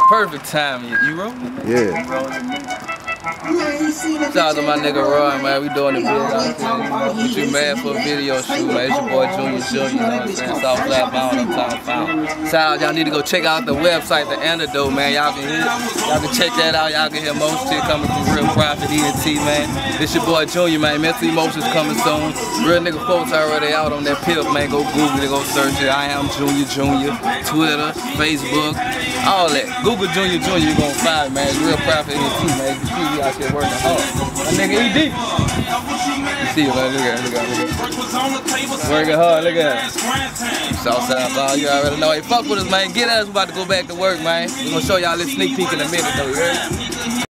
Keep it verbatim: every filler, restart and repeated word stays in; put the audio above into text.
Perfect timing. You rolling? Yeah. Shout out to my nigga Roy, man. We doing the video. What you mad for a video shoot, man? It's your boy Junya Junya, you know what I'm saying? South Flat Bound, Uptown Found. Shout out, y'all need to go check out the website, the Antidote, man. Y'all can hear, y'all can check that out. Y'all can hear most shit coming from Real Profit E N T, man. This your boy Junya, man. Mental Emotions coming soon. Real nigga folks already out on that pimp, man. Go Google it, go search it. I am Junya Junya. Twitter, Facebook, all that. Google Junya Junya, you gonna find, man. Real Profit E N T, man. You see we out here working hard. My nigga E D. You see it, man. Look at it, look at it, look at it. Working hard, look at it. Southside Bound, you already know. Hey, fuck with us, man. Get us, we about to go back to work, man. We're gonna show y'all this sneak peek in a minute, though, you heard?